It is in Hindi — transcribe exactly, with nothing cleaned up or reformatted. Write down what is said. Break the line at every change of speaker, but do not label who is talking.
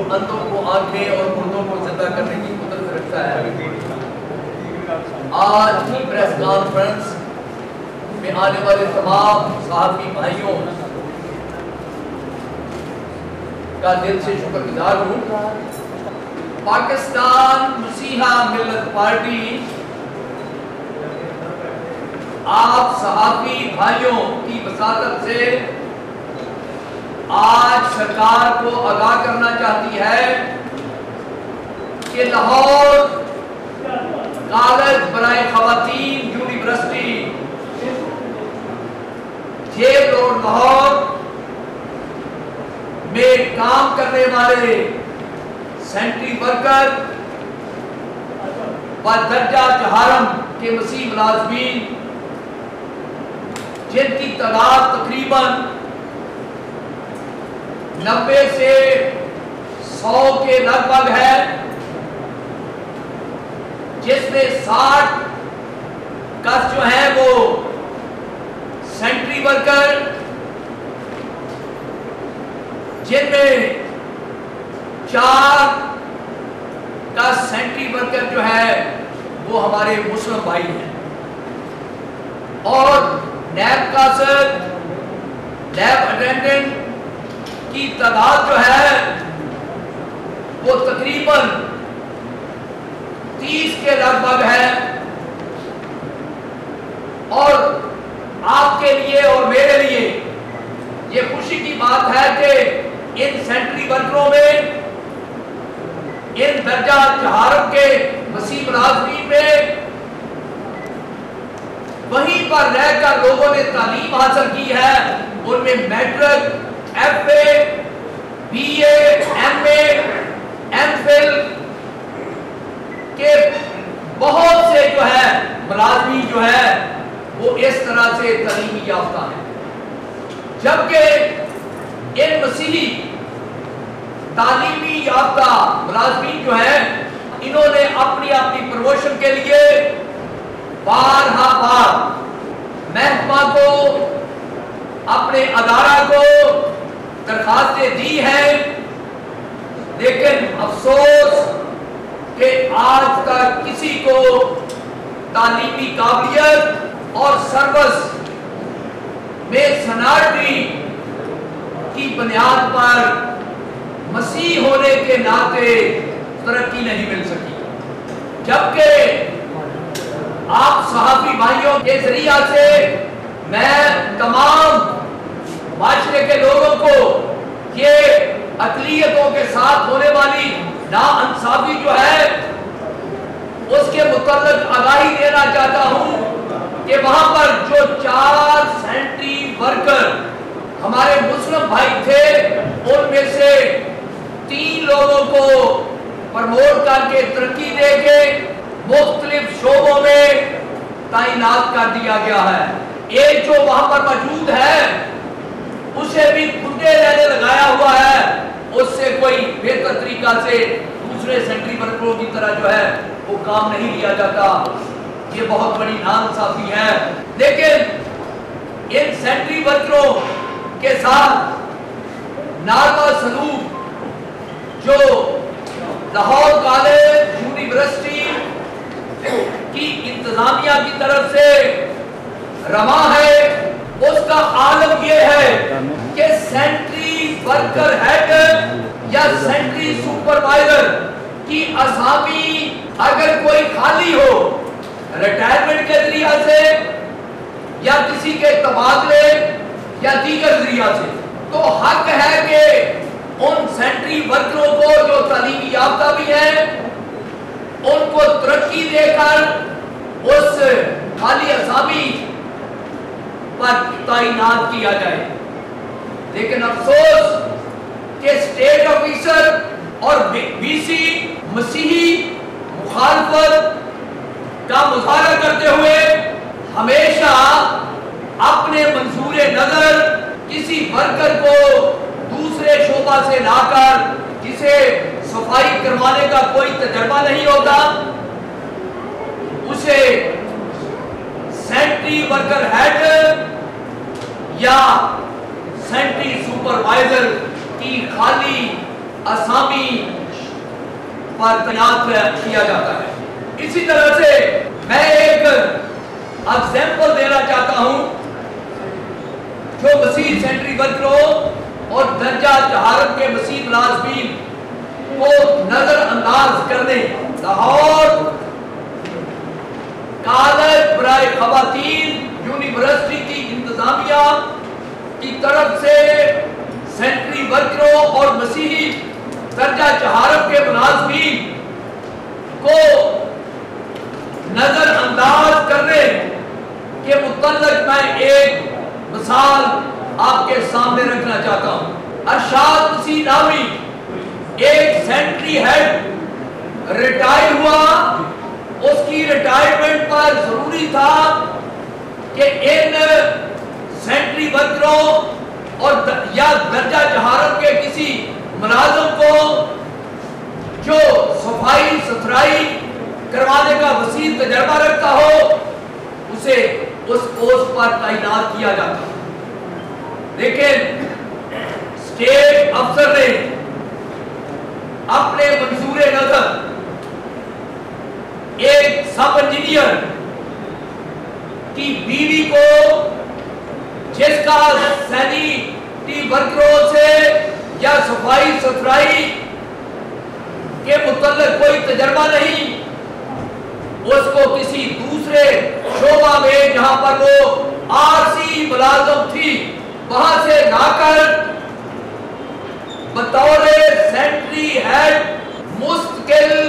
اندھوں کو آنکھیں اور مردوں کو زندہ کرنے کی قدرت رکھتا ہے۔ آج کی پریس کانفرنس میں آنے والے تمام صحافی بھائیوں کا دل سے شکر گزار ہوں۔ پاکستان مسیحا ملت پارٹی آپ صحافی بھائیوں کی وساطت سے آج سرکار کو آگاہ کرنا چاہتی ہے کہ لاہور کالج برائے خواتین یونیورسٹی جیل روڈ لاہور میں کام کرنے والے سینٹری ورکر و درجہ چہارم کے مسیح ملازمین جن کی تعداد تقریباً نبے سے سو کے لگ بھگ ہے، جس میں ساٹھ کس جو ہیں وہ سینٹری ورکر، جن میں چار کا سینٹری ورکر جو ہے وہ ہمارے مسلم بھائی ہیں، اور نیب کاسر نیب اٹینڈنٹ کی تعداد جو ہے وہ تقریباً تیس کے لگ بھگ ہے۔ اور آپ کے لیے اور میرے لیے یہ خوشی کی بات ہے کہ ان سینٹری ورکروں میں، ان درجہ چہارم کے مسیح ملازمین میں وہیں پر رہ کر لوگوں نے تعلیم حاصل کی ہے، ان میں matric, F A, B A, M A, M Phil کے بہت سے جو ہے ملازمین جو ہے وہ اس طرح سے تعلیمی یافتہ ہیں، جبکہ ان مسیحی تعلیمی یافتہ ملازمین جو ہیں انہوں نے اپنی اپنی پروموشن کے لیے بارہا بار محکمہ کو، اپنے ادارہ کو درخواستیں دی ہیں، لیکن افسوس کہ آج تک کسی کو تعلیمی قابلیت اور سروس میں سینیرٹی کی بنیاد پر مسیح ہونے کے ناطے ترقی نہیں مل سکی، جبکہ آپ صحافی بھائیوں کے ذریعہ سے میں تمام معاشرے کے لوگوں کو یہ اقلیتوں کے ساتھ ہونے والی ناانصافی جو ہے اس کے متعلق آگاہی دینا چاہتا ہوں کہ وہاں پر جو چار سینٹری ورکر ہمارے مسلم بھائی تھے، ان میں سے تین لوگوں کو پرموٹ کر کے ترقی دے کے مختلف شعبوں میں تعینات کر دیا گیا ہے۔ ایک جو وہاں پر موجود ہے اسے بھی کھنڈے لینے لگایا ہوا ہے، اس سے کوئی بہتر طریقہ سے دوسرے سینٹری ورکروں کی طرح جو ہے وہ کام نہیں لیا جاتا۔ یہ بہت بڑی ناانصافی ہے، لیکن ان سینٹری ورکروں کے ساتھ ناروا سلوک جو لاہور کالج یونیورسٹی کی انتظامیہ کی طرف سے رواں ہے، اس کا عالم یہ ہے کہ سینٹری ورکر ہیڈ یا سینٹری سپروائزر کی اسامی اگر کوئی خالی ہو ریٹائرمنٹ کے ذریعہ سے یا کسی کے تبادلے یا دیگر ذریعہ سے، تو حق ہے کہ ان سینٹری ورکروں کو جو تعلیمی یافتہ بھی ہیں ان کو ترقی دے کر اس خالی اسامی پر تعینات کیا جائے۔ لیکن افسوس کہ اسٹیٹ آفیسر اور بی سی مسیحی مخالفت کا مظاہرہ کرتے ہوئے ہمیشہ اپنے منظور نظر کسی ورکر کو دوسرے شعبہ سے لا کر جسے صفائی کروانے کا کوئی تجربہ نہیں ہوتا اسے سینٹری ورکر ہیڈ یا سینٹری سپروائزر کی خالی आसामी पर तैनात किया जाता है। इसी तरह से मैं एक एग्जाम्पल देना चाहता हूं, जो मसीह सेंट्री वर्करों और दर्जा जहारत के मसीह मुलाजमीन को नजरअंदाज करने लाहौर कॉलेज बराए खवातीन यूनिवर्सिटी की इंतजामिया की तरफ से सेंट्री वर्करों और मसीही दर्जा जहारत के मुलाजमीन को नजरअंदाज करने के मुतल्लिक मैं एक मिसाल आपके सामने रखना चाहता हूं। अरशाद मसीह नामी एक सेंट्री हेड रिटायर हुआ, उसकी रिटायरमेंट पर जरूरी था कि इन सेंट्री वर्करों और या दर्जा जहारत के किसी मुलाजिम को जो सफाई सुथराई करवाने का वसील तजर्बा रखता हो, उसे उस पोस्ट पर तैनात किया जाता। लेकिन स्टेट अफसर ने अपने मंसूरे नजर एक सब इंजीनियर की बीवी को, जिसका सैनिटरी वर्करों से या सफाई सुथराई के मुतल्लिक कोई तजर्बा नहीं, उसको किसी दूसरे शोबा में जहां पर वो आरसी मुलाजिम थी वहां से लाकर बतौर सेंट्री हेड मुस्तकिल